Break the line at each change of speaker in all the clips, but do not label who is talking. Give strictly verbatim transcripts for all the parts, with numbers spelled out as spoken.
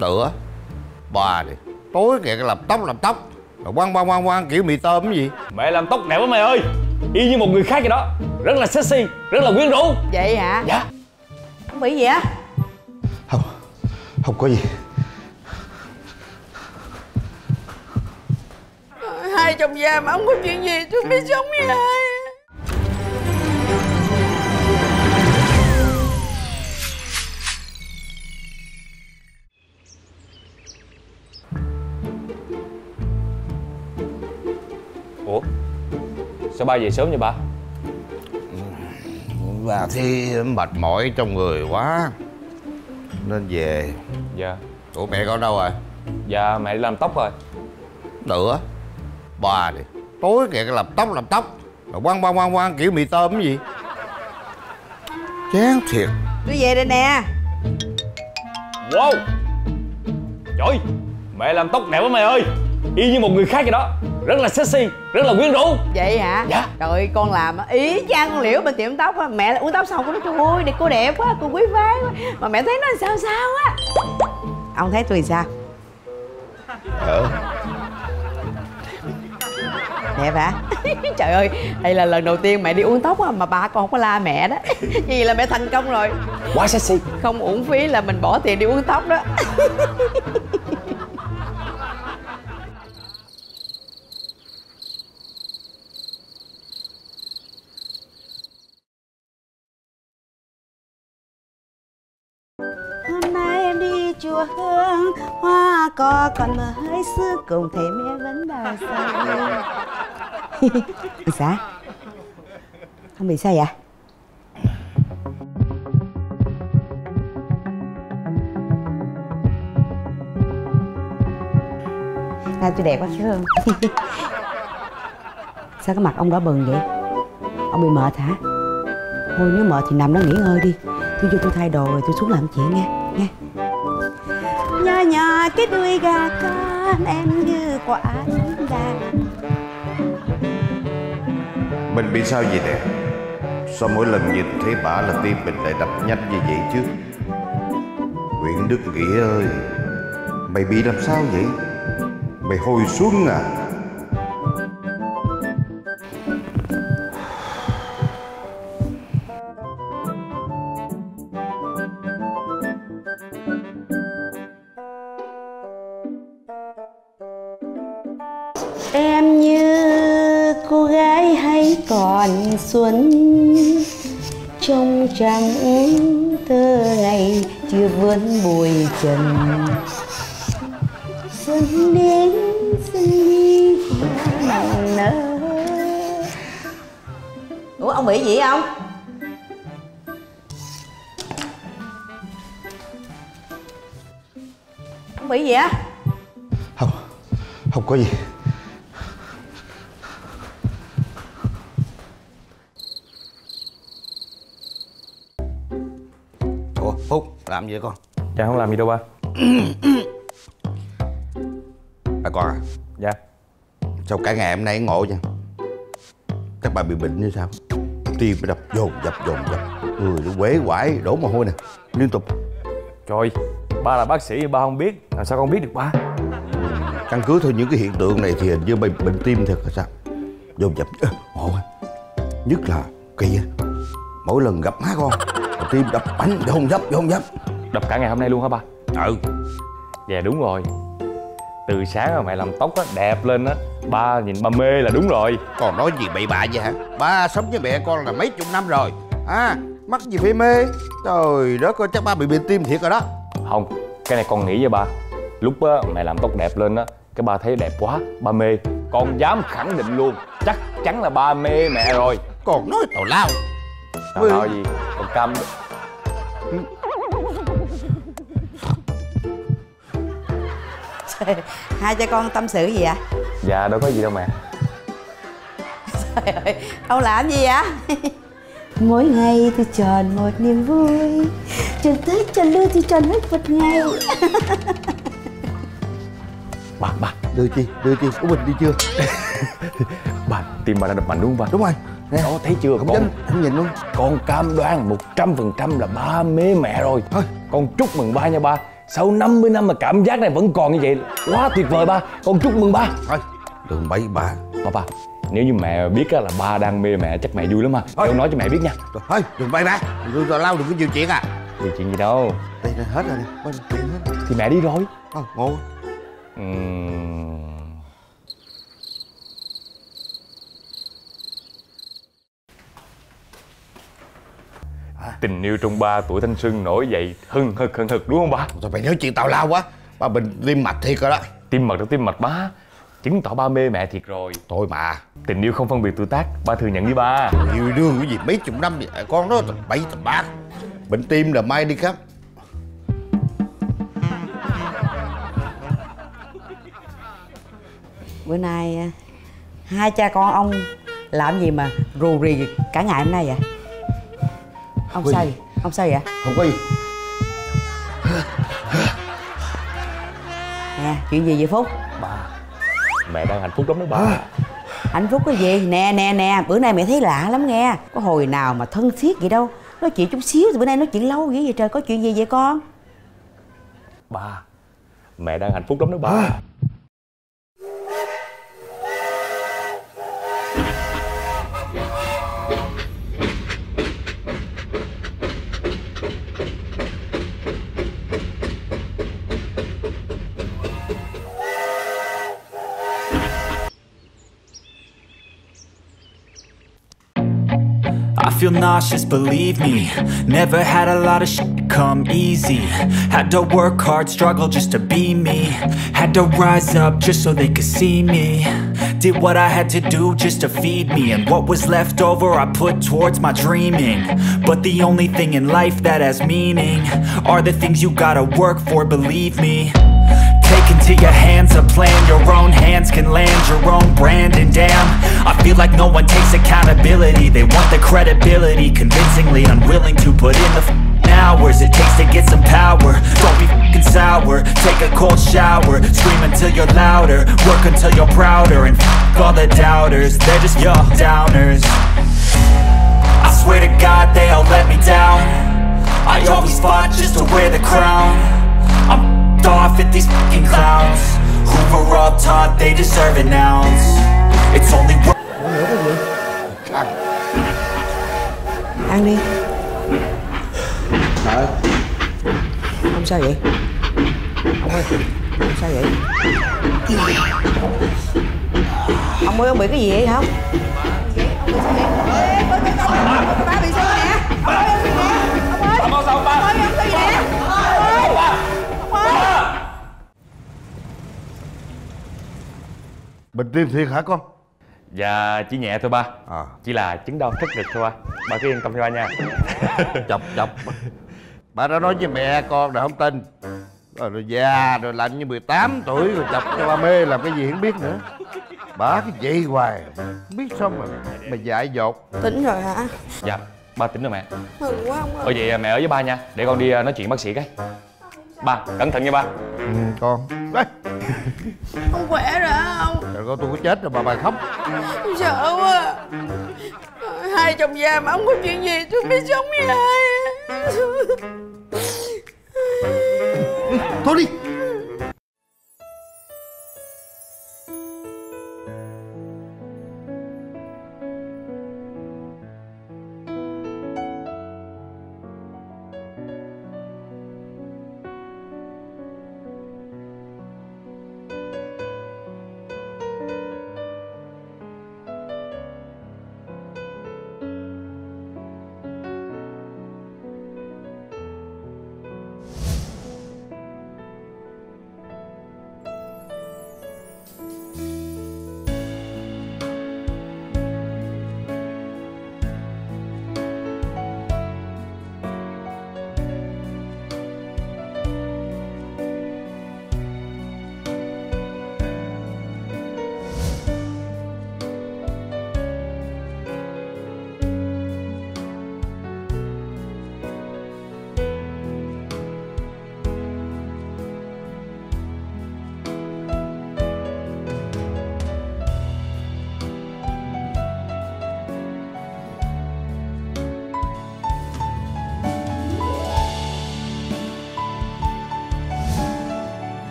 Nữa bà đi, tối kìa làm tóc làm tóc rồi quăng quăng quăng quăng kiểu mì tôm cái gì.
Mẹ làm tóc đẹp quá mày ơi, y như một người khác vậy đó. Rất là sexy, rất là quyến rũ.
Vậy hả?
Dạ.
Không bị gì á?
Không, không có gì.
Hai chồng già mà không có chuyện gì tôi biết sống với ai.
Ủa, sao ba về sớm vậy ba?
Bà thì mệt mỏi trong người quá nên về.
Dạ.
Ủa mẹ con đâu rồi?
Dạ mẹ đi làm tóc rồi.
Nữa bà đi, tối kìa làm tóc làm tóc rồi quăng quăng quăng quăng kiểu mì tôm cái gì. Chán thiệt.
Tôi về đây nè.
Wow, trời, mẹ làm tóc đẹp quá mày ơi, y như một người khác vậy đó. Rất là sexy, rất là quyến rũ.
Vậy hả?
Dạ.
Trời ơi, con làm ý chang con Liễu bên tiệm tóc á. Mẹ uống tóc xong con nói trời ơi đẹp, cô đẹp quá, cô quý phái quá. Mà mẹ thấy nó sao sao á. Ông thấy tôi sao?
Ờ.
Đẹp hả? Trời ơi, đây là lần đầu tiên mẹ đi uống tóc á, mà ba con không có la mẹ đó. Vì là mẹ thành công rồi.
Quá sexy.
Không uổng phí là mình bỏ tiền đi uống tóc đó. Hôm nay em đi chùa Hương, hoa cỏ còn mơ hơi xưa, cùng thầy mẹ vẫn đào sao. Sao? Không bị sao vậy? À, tôi đẹp quá chứ Hương. Sao cái mặt ông đỏ bừng vậy? Ông bị mệt hả? Thôi nếu mệt thì nằm đó nghỉ ngơi đi. Tôi vô tôi thay đồ rồi tôi xuống làm chuyện nha. Nha. Nhỏ nhỏ cái đuôi gà con em như quả anh đào.
Mình bị sao vậy nè? Sao mỗi lần nhìn thấy bà là tim mình lại đập nhanh như vậy chứ? Nguyễn Đức Nghĩa ơi, mày bị làm sao vậy? Mày hồi xuân à?
Em như cô gái hay còn xuân, trong trắng thơ ngày chưa vươn bụi trần. Xuân đến xuân đi nặng nỡ. Ủa ông bị gì không? Ông bị gì á?
Không, không có gì. Ủa Phúc, làm gì vậy con?
Dạ không làm gì đâu ba.
À con à?
Dạ.
Sao cả ngày hôm nay ngộ vậy? Các bà bị bệnh như sao? Tim đập dồn dập dồn dập, người nó quể quải đổ mồ hôi nè, liên tục.
Trời, ba là bác sĩ ba không biết, làm sao con biết được ba?
Căn cứ theo những cái hiện tượng này thì hình như bệnh bệnh tim thật là sao? Dồn dập ngộ quá. Nhất là kỳ á, mỗi lần gặp má con tim đập bánh dồn dập dồn dập.
Đập cả ngày hôm nay luôn hả ba?
Ừ.
Dạ đúng rồi. Từ sáng mà mẹ làm tóc á đẹp lên á, ba nhìn ba mê là đúng rồi.
Còn nói gì bậy bạ vậy hả? Ba sống với mẹ con là mấy chục năm rồi à, mắc gì phải mê. Trời đất ơi, chắc ba bị bệnh tim thiệt rồi đó.
Không, cái này con nghĩ với ba. Lúc á mẹ làm tóc đẹp lên á, cái ba thấy đẹp quá, ba mê. Con dám khẳng định luôn, chắc chắn là ba mê mẹ rồi.
Còn nói tào lao.
Tào lao gì? Con cam.
Hai cha con tâm sự gì ạ?
Dạ đâu có gì đâu mẹ.
Trời ơi, ông làm gì vậy? Mỗi ngày tôi tròn một niềm vui, tròn Tết tròn lưu thì tròn hết một ngày.
Ba, ba
Đưa chi, đưa chi, của mình đi chưa?
Ba, tim ba đã đập mạnh đúng không ba?
Đúng rồi. Nè,
đó thấy chưa
không
con?
dám, không nhìn luôn.
Con cam đoan một trăm phần trăm là ba mê mẹ rồi. Thôi, con chúc mừng ba nha ba. Sau năm mươi năm mà cảm giác này vẫn còn như vậy, quá tuyệt vời ba. Con chúc mừng ba.
Thôi đừng bậy bạ.
Ba ba, nếu như mẹ biết là ba đang mê mẹ chắc mẹ vui lắm ha. Con nói cho mẹ biết nha.
Thôi đừng bậy bạ, đừng có lau, đừng có nhiều chuyện à.
Nhiều chuyện gì đâu.
Đây là hết rồi nè, bên chuyện hết.
Thì mẹ đi rồi.
Thôi ngủ.
Uhm... Tình yêu trong ba tuổi thanh xuân nổi dậy hừng hực hừng hực đúng không ba?
Rồi mày nhớ chuyện tào lao quá. Ba Bình tim mạch thiệt rồi đó.
Tim mật đó tim mạch ba. Chứng tỏ ba mê mẹ thiệt rồi.
Thôi mà.
Tình yêu không phân biệt tuổi tác, ba thừa nhận với ba.
Yêu đương cái gì mấy chục năm vậy, con đó tầm bậy tầm bạc. Bệnh tim là mai đi khám.
Bữa nay hai cha con ông làm gì mà rù rì cả ngày hôm nay vậy? Ông sao vậy? Ông sao vậy?
Không có gì.
Nè, chuyện gì vậy Phúc?
Ba, mẹ đang hạnh phúc lắm đó ba.
Hạnh phúc cái gì? Nè nè nè, bữa nay mẹ thấy lạ lắm nghe. Có hồi nào mà thân thiết vậy đâu. Nói chuyện chút xíu thì bữa nay nói chuyện lâu vậy vậy trời. Có chuyện gì vậy con?
Ba, mẹ đang hạnh phúc lắm đó ba.
I feel nauseous, believe me. Never had a lot of shit come easy. Had to work hard, struggle just to be me. Had to rise up just so they could see me. Did what I had to do just to feed me. And what was left over I put towards my dreaming. But the only thing in life that has meaning are the things you gotta work for, believe me. Take into your hands a plan. Your own hands can land your own brand. And damn, I feel like no one takes accountability. They want the credibility, convincingly unwilling to put in the f***ing hours it takes to get some power. Don't be f***ing sour, take a cold shower. Scream until you're louder, work until you're prouder. And f*** all the doubters, they're just your downers. I swear to God they all let me down. I always fought just to wear the crown. I'm off at these fucking clowns who were all taught they deserve an ounce. It's only
Ăn Ăn đi.
Đợi.
Ông sao vậy? Ông ơi, ông sao vậy? Ông ơi, ông bị cái gì vậy không? Ông bị sao vậy? Ba bị sao nè? Ông ơi, ông bị nè. Ông ơi. Ông ơi, ông ơi, ông sao vậy nè? Ông ơi.
Bệnh tim thiệt hả con?
Dạ chỉ nhẹ thôi ba.
À.
Chỉ là chứng đau thắt ngực thôi ba. Ba cứ yên tâm cho ba nha.
Chọc chọc. Ba đã nói với mẹ con là không tin. Rồi, rồi già rồi lạnh như mười tám tuổi rồi chọc cho ba mê làm cái gì không biết nữa. Bà cái vậy hoài không biết sao mà mà dại dột.
Tỉnh rồi hả?
Dạ ba tỉnh rồi mẹ.
Mừng quá ông ơi.
Thôi vậy mẹ ở với ba nha. Để con đi nói chuyện bác sĩ cái. Ba cẩn thận nha ba.
Ừ, con. Đấy.
Ông khỏe rồi hả ông?
Trời con tôi có chết rồi mà bà khóc.
Sợ quá. Hai chồng già mà không có chuyện gì tôi biết sống với ai.
Thôi đi.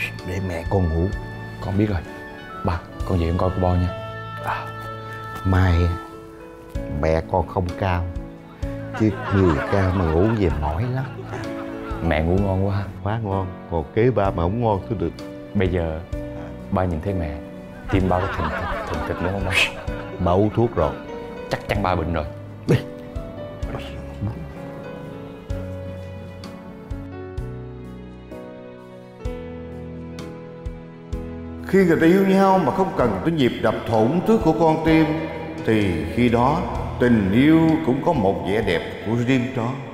để mẹ con ngủ.
Con biết rồi. Ba, con về con coi cô Bo nha.
À, mai mẹ con không cao, chứ người cao mà ngủ về mỏi lắm.
Mẹ ngủ ngon quá ha.
Quá ngon, còn kế ba mà không ngon thôi được.
Bây giờ ba nhìn thấy mẹ, tim ba có thình thịch, thình thịch nữa không đâu?
Ba uống thuốc rồi.
Chắc chắn ba bệnh rồi.
Đi. Khi người ta yêu nhau mà không cần tới nhịp đập thổn thức của con tim, thì khi đó tình yêu cũng có một vẻ đẹp của riêng nó.